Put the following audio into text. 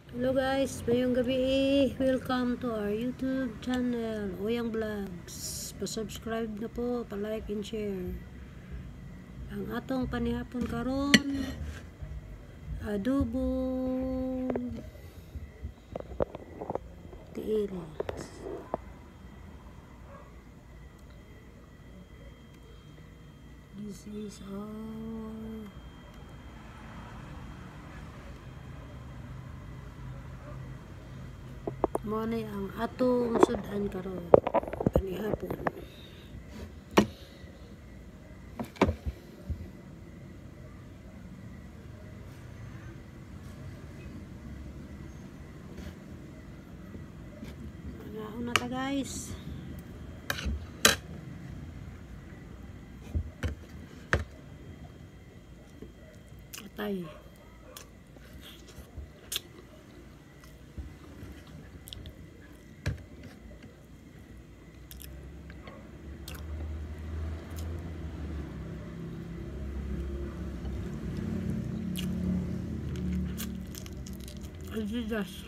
Hello guys, mayong gabi. Welcome to our YouTube channel, Oyang Vlogs. Pa-subscribe na po, pa-like and share. Ang atong panihapon karon, adobo tiil. This is our mo na ang atong sudan karon panihapon. Ano na ta guys? Atay. Adidas.